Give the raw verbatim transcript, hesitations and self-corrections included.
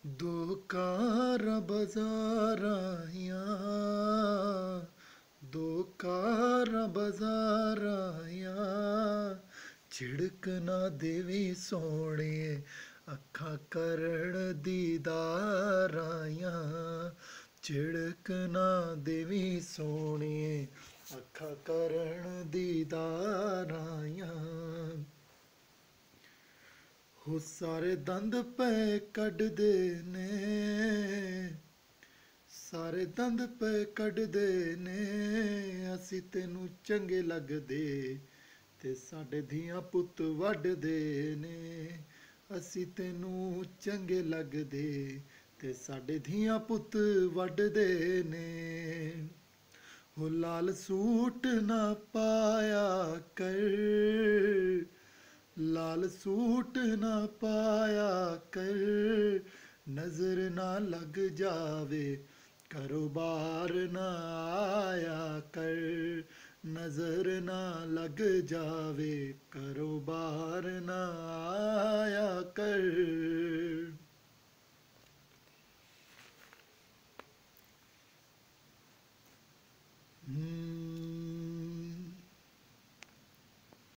दो कार बजाराया, दो कार बजाराया, झिड़क ना देवी सोने अखा करण दीदाराया, झिड़क ना देवी सोने अखा करण दीदाराया। हो सारे दंद पे कढदे ने, सारे दंद पे कढदे ने, असी तेनू चंगे लगदे ते साडे धियां पुत्त वढदे ने, असी तेनू चंगे लगदे ते साडे धियां पुत्त वढदे ने। हो लाल सूट ना पाया कर, लाल सूट ना पाया कर, नजर ना लग जावे कारोबार ना आया कर, नजर ना लग जावे कारोबार ना आया कर।